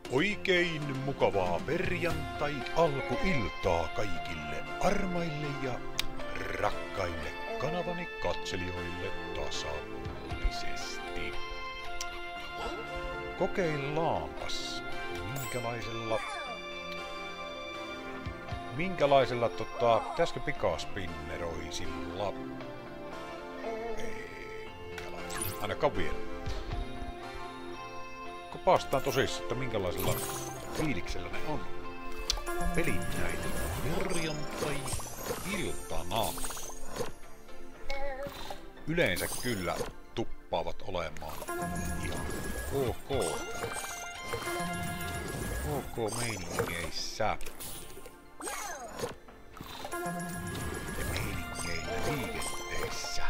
Oikein mukavaa perjantai-alkuiltaa kaikille armaille ja rakkaille kanavani katselijoille tasapuolisesti. Kokeillaanpas, minkälaisella pitäisikö pikaspinneroisilla? Ainakaan vielä. Kopastaan tosissaan, että minkälaisella fiiliksellä ne on. Pelit näitä perjantai-iltana. Yleensä kyllä tuppaavat olemaan ihan ok meiningeissä. Ja meiningeillä liikenteessä.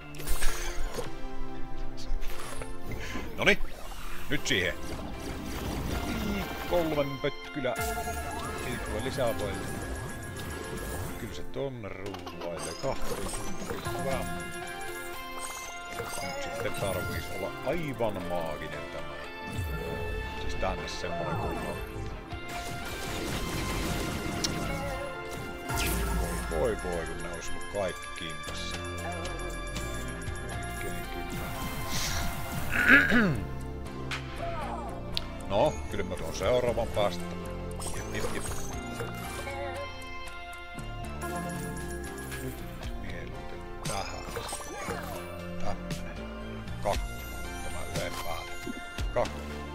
Noniin, nyt siihen. 3 pötkylä. Ei tule lisää paljon. Kyllä se tonne rullailee. 2 hyvä. Nyt sitten tarviis olla aivan maaginen tämä. Siis tänne semmonen kulma. Voi kun ne ois ollut kaikki kimpassa. Oikein kyllä. No, kyllä mä tuon seuraavan päästä. Jep. Nyt mieluiten tähän. Tämmönen. 2. Tämä yhden päälle. 2.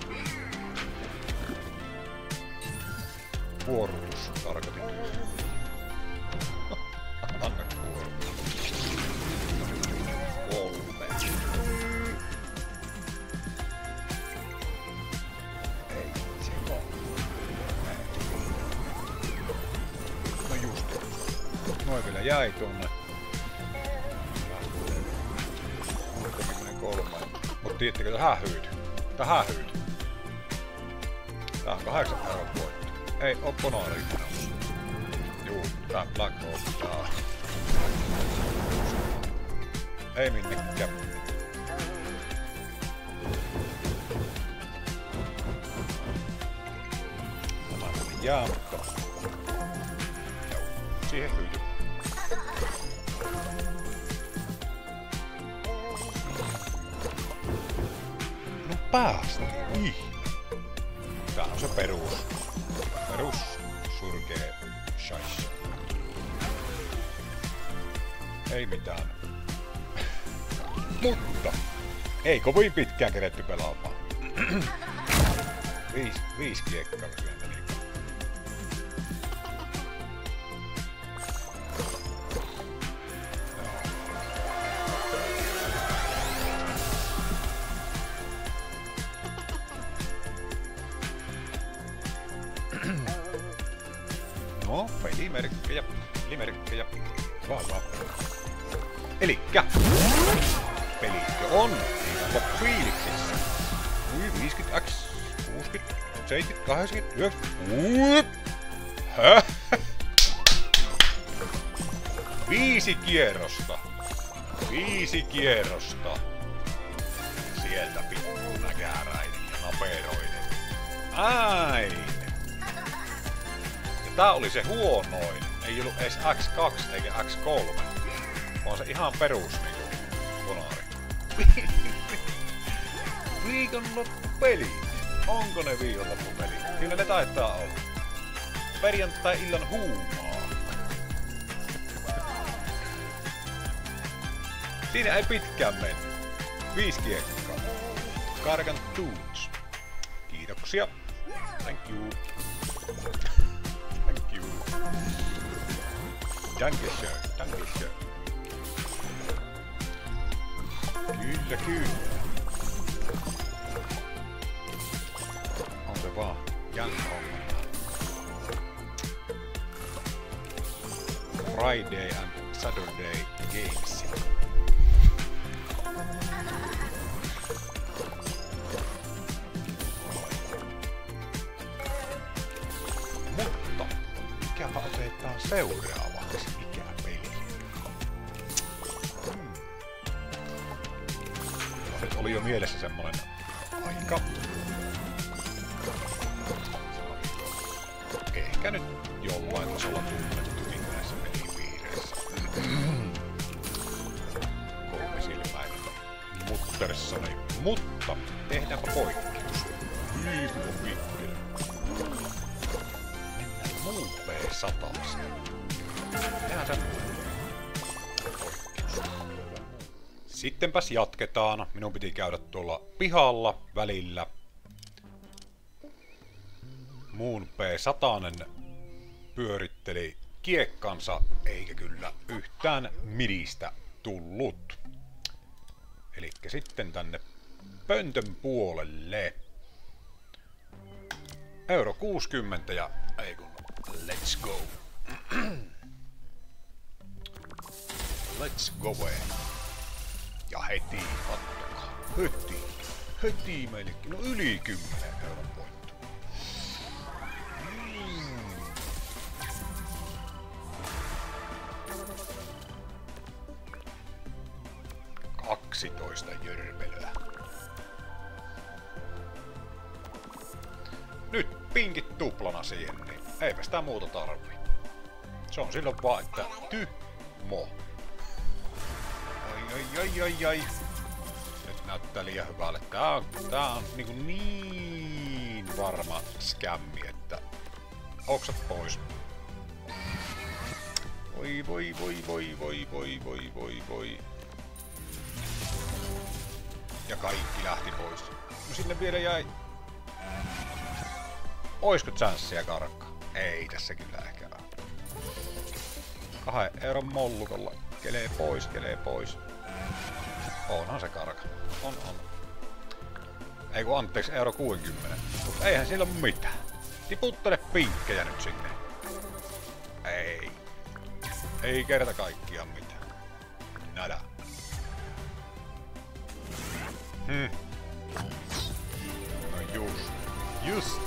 Vuorotus tarkoitin. Anna vuorotus. 3. Ei se oo. No just. Noin vielä jäi tonne. 3. Mut tiedättekö tähän hyyty? Tähän hyyty. Tää on 8 € voitto. Ei oo Bonaria menossa. Juu, tää Black ottaa. Ei minnekään. Tämä meni jäämättä. Siihen hyyty. No päästä. Tää on se perus surkee shais. Ei mitään. Mutta ei kovin pitkään keretty pelaamaan. 5 kiekkaa vielä meni. No, pelimerkkejä. Vaan. Elikkä pelikkö on fiiliksissä. 50x, 60, 70, 80, 90. Häh? 5 kierrosta. 5 kierrosta. Sieltä pikku näkääräinen ja naperoinen. Ai. Ja tää oli se huonoin. Ei ollut edes X2 eikä X3. On se ihan perus niinku Bonari. Viikonloppupelit. Onko ne viikonloppupelit? Kyllä ne taitaa olla. Perjantai-illan huumaa. Siinä ei pitkään mennyt. 5 kiekkaa. Kargan Toots. Kiitoksia. Thank you. Thank you. Dankeschön. Kyllä. On se vaan jänkommalla. Friday and Saturday games. Mutta mikäpä otetaan seuraavaksi? Mikä peli? Nyt oli jo mielessä semmonen aika ehkä nyt jollain tasolla tunnettukin näissä pelipiireissä. Kolmisilmäinen Muttersoni. Mutta tehdäänpä poikkeus. Viikko pitkälle. Mennään muun P100. Tehdään sen poikkeus. Sittenpäs jatketaan. Minun piti käydä tuolla pihalla välillä. Muun P100 pyöritteli kiekkansa, eikä kyllä yhtään midistä tullut. Elikkä sitten tänne pöntön puolelle. Euro 60 ja ei kun let's go. Let's go away. Ja heti kattokaa. Heti meillekin. No yli 10 euron voitto. 12 jörpelöä. Nyt pinkit tuplana siihen, niin eipä sitä muuta tarvii. Se on silloin vaan, että tyhmo. Ai. Nyt näyttää liian hyvälle. Tää on niin varma skämmi, että oksat pois. Voi. Ja kaikki lähti pois. No sinne vielä jäi. Oisko chanssia karkkaa? Ei tässä kyllä ehkä ole. 2 euron mollukolla. Kelee pois. Onhan se karka. On. Ei kun anteeksi, euro 60. Mut eihän sillä ole mitään. Tiputtele pinkkejä nyt sinne. Ei kerta kaikkiaan mitään. Nada. No just.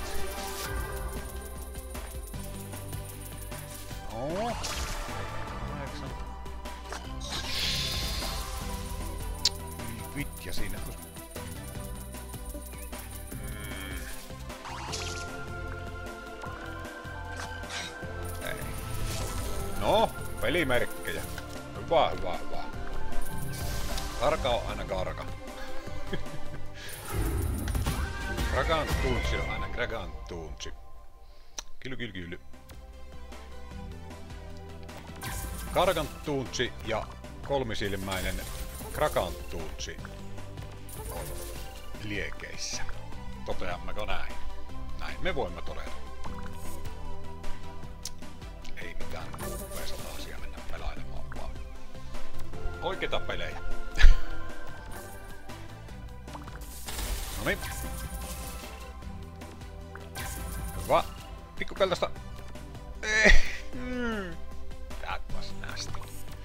No. 8. Vitja siinä. Ei. No, pelimerkkejä. Hyvä. Karka on aina karka. Kragantuntsi on aina kragantuntsi. Kyllä. Kargantuntsi ja kolmisilmäinen kragantuntsi on liekeissä. Toteammeko näin? Näin me voimme todeta. Ei mitään P100 mennä pelailemaan vaan. Oikeita pelejä. Noniin. Hyvä. Pikkukeltaista. That was nasty.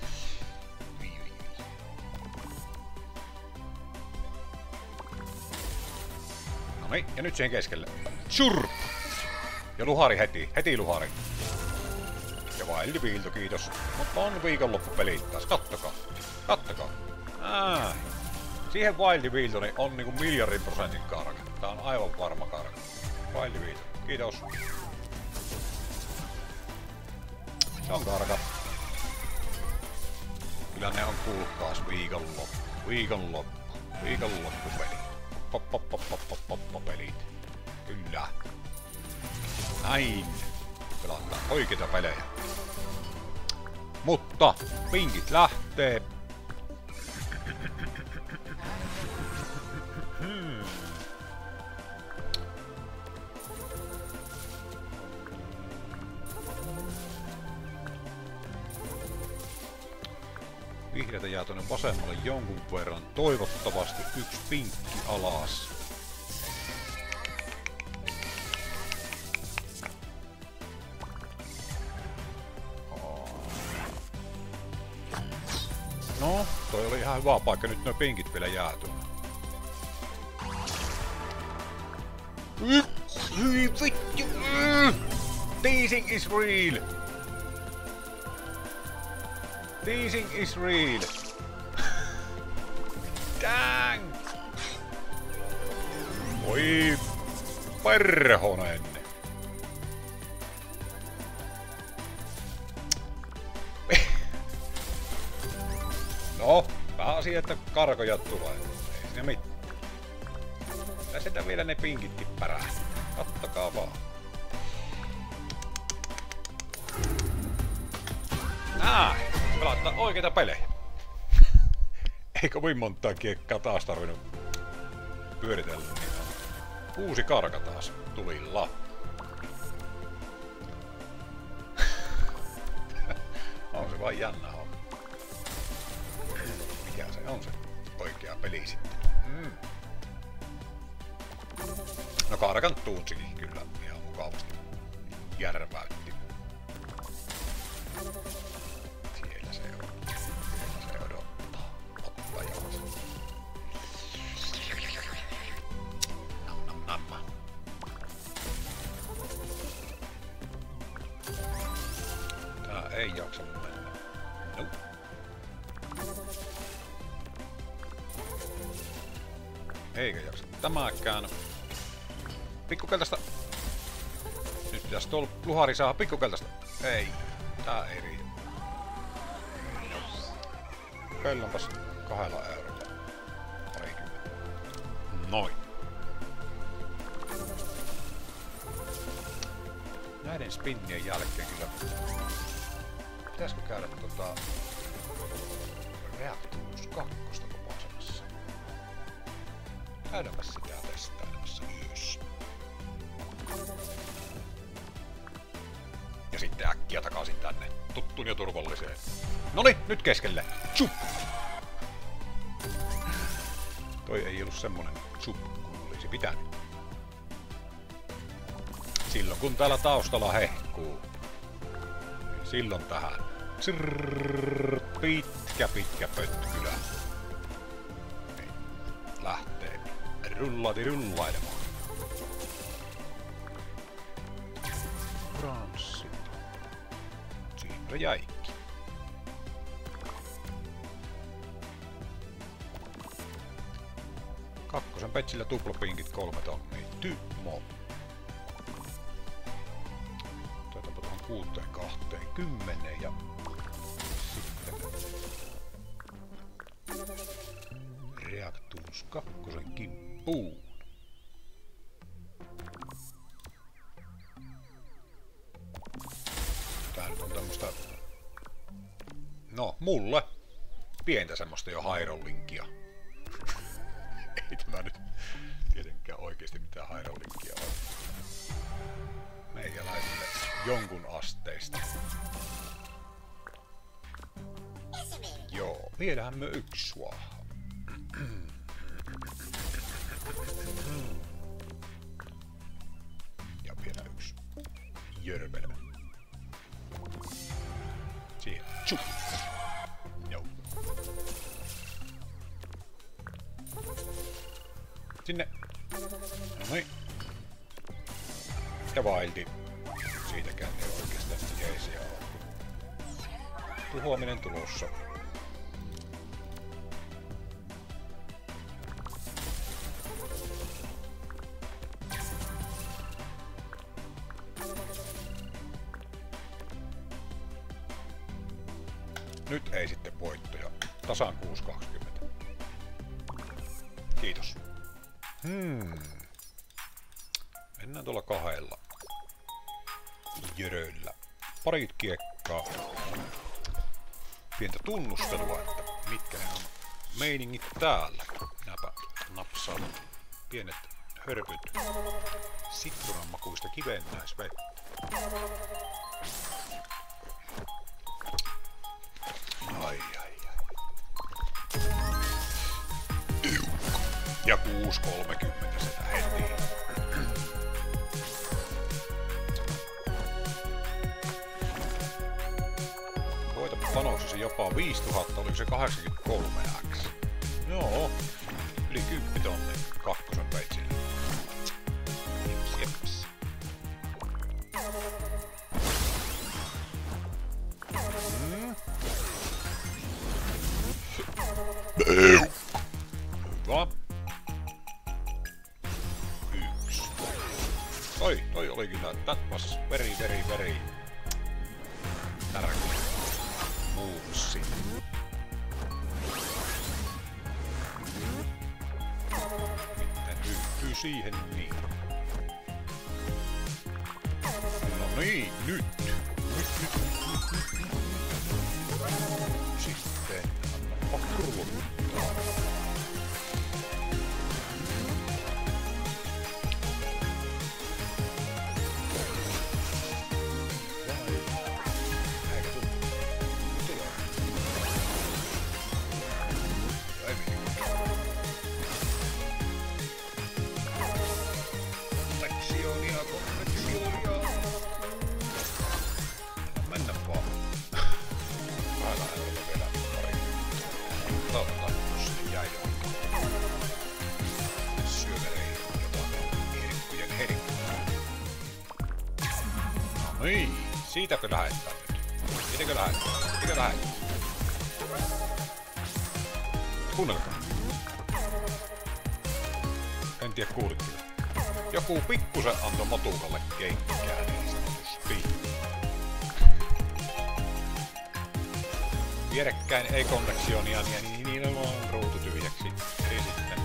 Noniin, ja nyt siihen keskelle. Churp! Ja luhari heti luhari. Ja Wild Viilto, kiitos. Mutta on viikonloppupelit taas, kattokaa. Siihen Wild Viilto on niinku miljardin % karka. Tää on aivan varma karka. Wild Viilto, kiitos. Se on karka. Kyllä ne on kuulkaas viikonloppupeli. Poppelit. Kyllä. Näin. Pelataan oikeita pelejä. Mutta pinkit lähtee. Vihreätä jää tuonne vasemmalle jonkun verran. Toivottavasti 1 pinkki alas. No, toi oli ihan hyvä paikka. Nyt nuo pinkit vielä jää tuonne. Hyi vittu! Teasing is real! Teasing is real! Dang! Oi perhonen! No, pääasia, että karkoja tulee. Ei siinä mitään. Ja sitä vielä ne pinkitkin pärähtää. Kattokaa vaan. Näin! Pelataan oikeita pelejä. Ei kovin montaa kiekkaa taas tarvinnut pyöritellä. Uusi karka taas tulilla. On se vaan jännä homma. Mikä se on se oikea peli sitten? No karkan tuunsikin kyllä ihan mukavasti järväytti. Siellä se on. Siellä se odottaa. Ottajansa. Nam nam nam. Tää ei jaksa mennä. Nope. Eikä jaksa tämäkään. Pikkukeltaista. Nyt pitäis tuolla luhari saada pikkukeltaista. Ei. Tää ei riitä. Kokeillanpas 2 eurolla. Parikymmentä. Noin. Näiden spinnien jälkeen kyllä. Pitäisikö käydä Reactus 2 kopasemassa? Käydäänpäs sitä testailemassa yössä. Ja sitten äkkiä takaisin tänne tuttuun ja turvalliseen. Noniin, nyt keskelle. Chup! Toi ei ollut semmonen chup kun olisi pitänyt. Silloin kun täällä taustalla hehkuu. Niin silloin tähän. Tsirrrr, pitkä pötkylä. Niin. Lähtee rullailemaan. Branssi. Siinä jäikki. Kakkosen petsillä tuplapinkit 3 tonnia. Tymo. Otetaanpa tuohon 6-20 ja sitten Reactus 2 kimppuun. Tää nyt on tämmöstä... No, mulle pientä semmoista jo hairollinkia. Ei tämä nyt tietenkään oikeesti mitään hairollinkia ole. Meikäläisille jonkun asteista. Joo, vielähän me yksi suoha. Ja vielä yksi jörvelö. Siihen. Tjup. Joo. Sinne. Noin. Ja vailti. Siitäkään ei oikeastaan jeesiä ole. Tuhoaminen tulossa. Nyt ei sitten voittoja. Tasan 6.20. Kiitos. Mennään tuolla 2 jöröillä. Parit kiekkaa. Pientä tunnustelua, että mitkä ne on meiningit täällä. Minäpä napsaan pienet hörpyt sitruunanmakuista kivennäisvettä. Ai. Ja 6.30 sitä heti. Voita panoksesi jopa 5000, oliko se 83x? Joo, yli 10 tonne kakkosen peitsille. Jeps. Hyvä. 1. Toi oli kyllä, that was very tärkeä muussi. siihen niin. No niin, nyt. Sitten annapa kurvuttaa. Niin, siitäkö lähdetään nyt? Siitäkö lähdetään? Kuunnelkaa. En tiedä kuulitteko. Joku pikkusen antoi motukalle kenkkää niin sanotusti. Vierekkäin ei konveksionia, niin niillä on ruutu tyhjäksi. Eli sitten.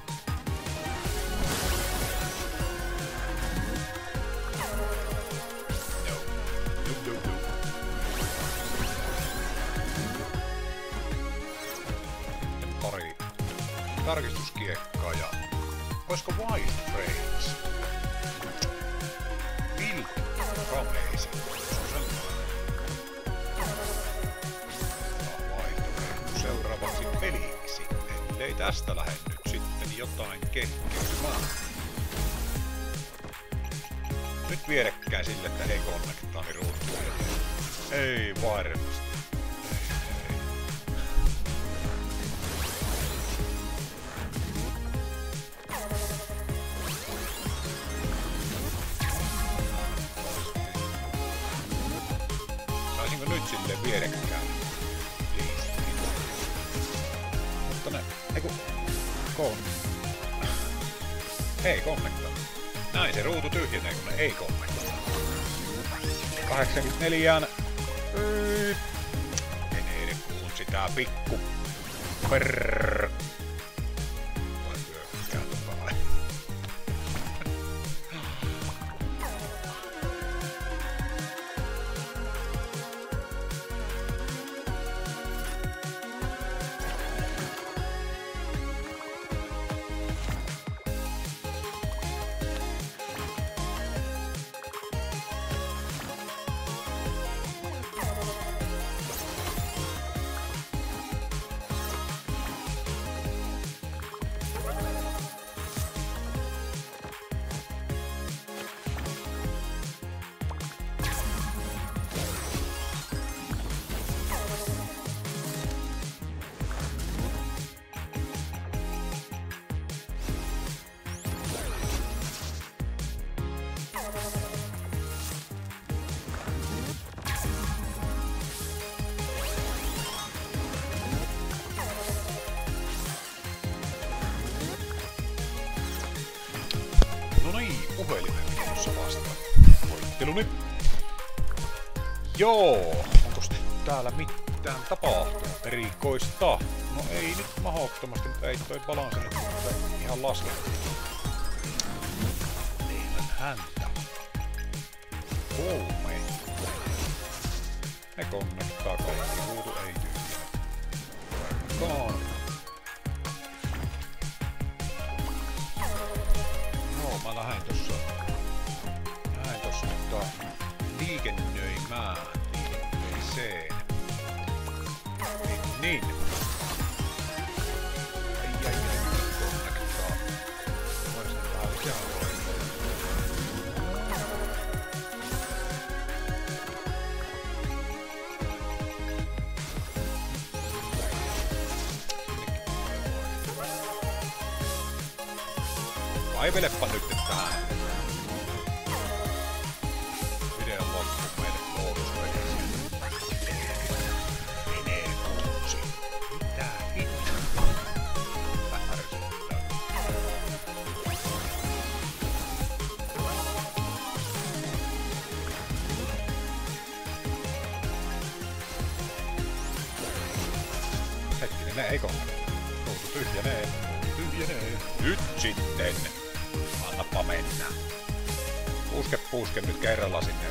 Pari tarkistuskiekkaa ja olisiko wireframes? Build frames. Seuraavaksi peliksi, ellei tästä lähde nyt sitten jotain kehkeytymään. Nyt vierekkäin sille, että ei konnektaa, niin ruutu. Ei varmasti. Saisinko nyt sille vierekkäin? Mutta ne, ei konnektaa. Näin se ruutu tyhjenee, kun ne ei konnektaa. 84. En edes puhun sitä pikku. Perrrr. Vai hyökkää tuolla. Puhelimen videossa vastaan. Voitteluni. Joo, onko täällä mitään tapahtunut erikoista? No ei nyt mahdottomasti, mutta ei toi balanse nyt ihan laskettu. Teidän häntä. 3. Ne konnektaa kaikki, huutu ei tyhjää. Tulekaan. Mä lähden tossa liikennöimään liikenteeseen. Niin. Ai, konnektaa. Voisin vähän lisää kaivelepa nyt tähän videon loppuun meille loodusveneeseen. Menee kuusi. Mitä hittoa? Vähän ärsyttää. Hetkinen, ne ei konnektaa. Ruutu tyhjenee. Nyt sitten. Annapa mennä. Puuske nyt kerralla sinne.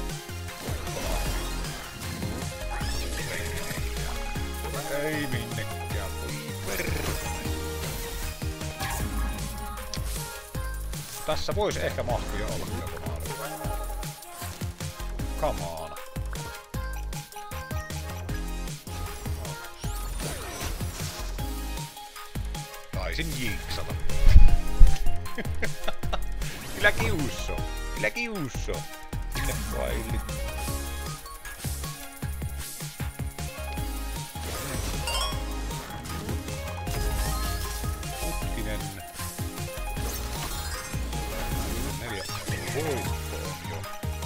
Ei minnekään. Tässä voisi ehkä mahtuja olla kyllä tuolla. Come on. Taisin jinksata. Kyllä kiusso. Kyllä kiusso. Sinne vai yli. Putkinen. 4 voitto on jo.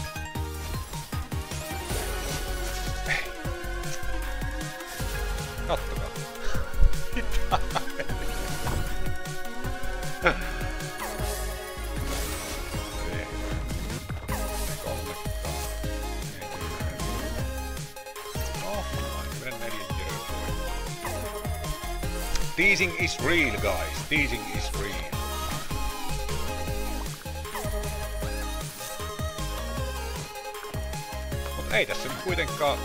Kattokaa. Teasing is real, guys. Teasing is real. Mut ei tässä nyt kuitenkaan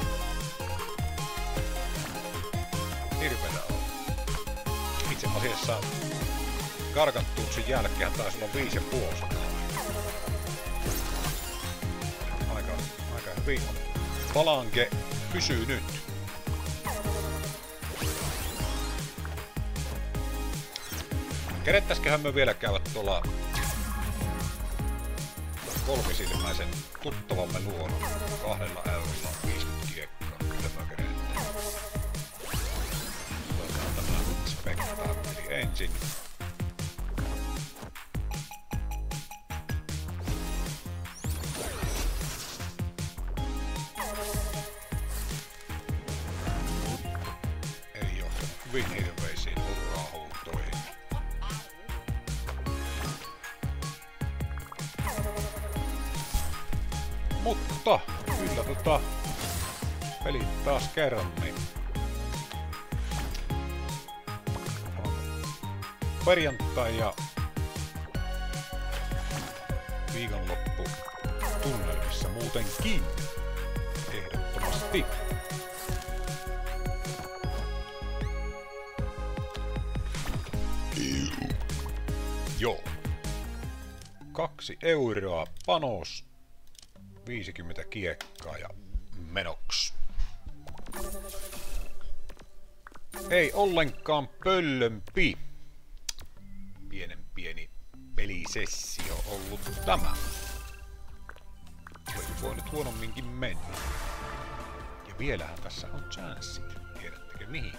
hirveellä ole. Itse asiassa karkattuuksen jälkeen taisi olla 5,5. Aika hyvin. Palange pysyy nyt. Kerettäisiköhän me vielä käydä tuolla kolmisilmäisen tuttavamme luona 2 eurolla 50 kiekkaa. Kyllä mä kerettään. Otetaan tämä spektaakkeli ensin. Ei johtanut hyvin hirveisiin hurraa-huutoihin. Mutta kyllä pelit taas kerran niin perjantai ja viikonloppu tunnelmissa muutenkin ehdottomasti. Joo. 2 euroa panos. 50 kiekkaa ja menoks. Ei ollenkaan pöllömpi. Pieni pelisessio ollut tämä. Olisi voinut huonomminkin mennä. Ja vielähän tässä on chanssit. Tiedättekö mihin?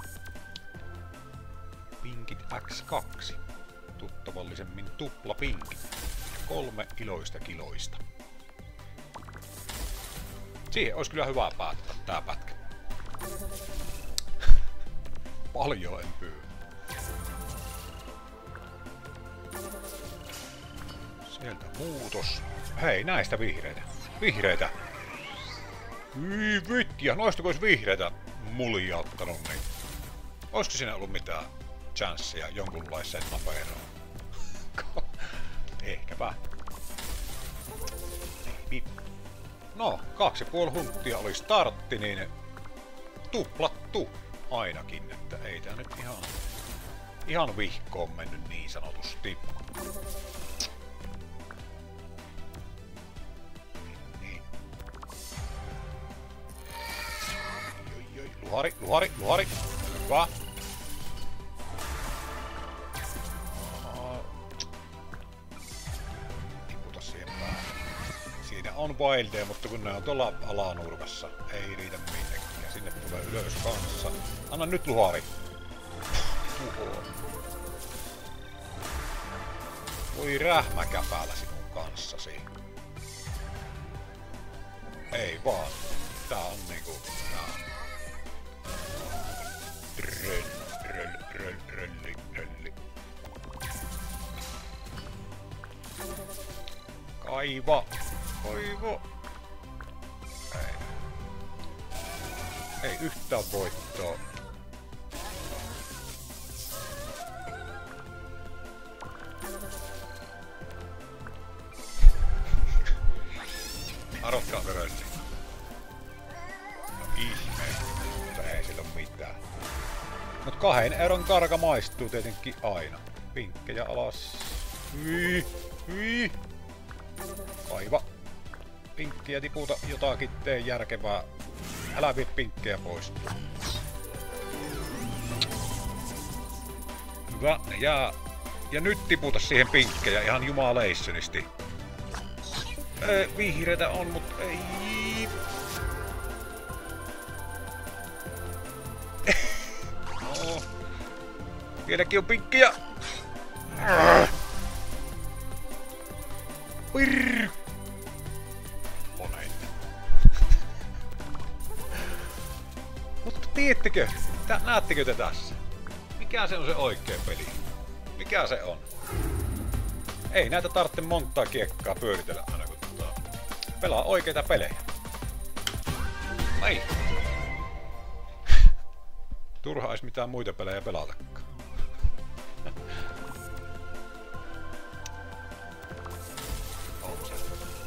Pinkit X2. Tuttavallisemmin tuplapinkit. 3 iloista kiloista. Siihen olisi kyllä hyvä päättää tää pätkä. Paljon en pyy. Sieltä muutos. Hei, näistä vihreitä. Vihreitä! Hyi vittiä, noista olisi vihreitä muljauttanut, niin olisiko siinä ollut mitään chanssia jonkunlaiseen naperoon? Ehkäpä. No, 2,5 hunttia oli startti, niin tuplattu ainakin, että ei tää nyt ihan vihkoon mennyt niin sanotusti. Niin. Luhari. Hyvä. Tiputa siihen päälle. Siinä on Wildeja, mutta kun ne on tuolla alanurkassa, ei riitä minnekään. Sinne tulee ylös kanssa. Anna nyt luhari. Tuhoon. Voi rähmäkäpäällä sinun kanssasi. Ei vaan. Tää on niinku... Rölli. Kaiva. Ei yhtään voittoa. €2 karka maistuu tietenkin aina. Pinkkejä alas. Hyi. Kaiva. Pinkkiä tiputa jotakin, tee järkevää. Älä vie pinkkejä pois. Hyvä, ne jää. Ja nyt tiputa siihen pinkkejä ihan jumaleissonisti. Vihreitä on, mut ei. No. Vieläkin on pinkkejä. Virr. Oneinen. Mutta tiedättekö? Näettekö te tässä? Mikä se on se oikea peli? Mikä se on? Ei näitä tarvitse montaa kiekkaa pyöritellä aina kun pelaa oikeita pelejä. Ei. Turha edes mitään muita pelejä pelatakaan. On se.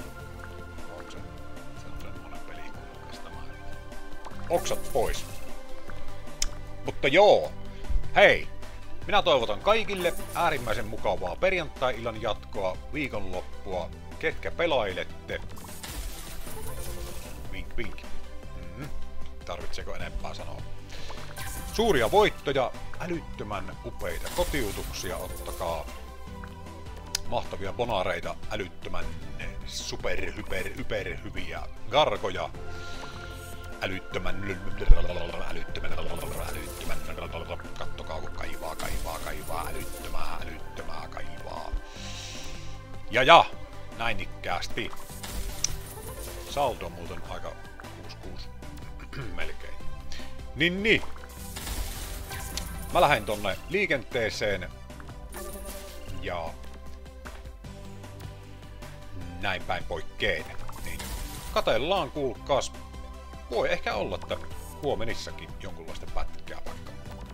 Se on semmonen peli kuulkaas tämä. Oksat pois. Mutta joo. Hei! Minä toivotan kaikille äärimmäisen mukavaa perjantai-illan jatkoa, viikonloppua, ketkä pelailette. Vink vink. Tarvitseeko enempää sanoa? Suuria voittoja, älyttömän upeita kotiutuksia ottakaa. Mahtavia bonareita, älyttömän hyper hyviä gargoja. Älyttömän. Kattokaa kun kaivaa, älyttömää kaivaa. Ja, näin ikkäästi. Saldo on muuten aika 66 melkein. Niin. Mä lähden tonne liikenteeseen. Ja näin päin poikkeen. Niin. Katellaan kuulkaas. Voi ehkä olla, että huomenissakin jonkunlaista pätkää vaikka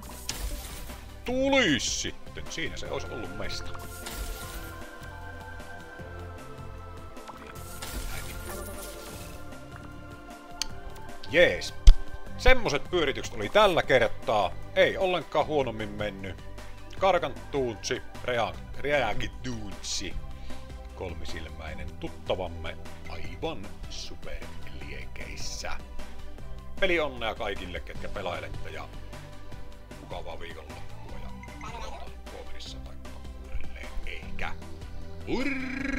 tulis sitten. Siinä se olisi ollut meistä. Jees. Semmoset pyöritykset oli tällä kertaa. Ei ollenkaan huonommin mennyt. Karkan tuutsi, reagituutsi. Kolmisilmäinen tuttavamme aivan superliekeissä. Peli onnea kaikille, ketkä pelailette ja mukavaa viikonloppua ja palataan huomenissa tai uudelleen eikä.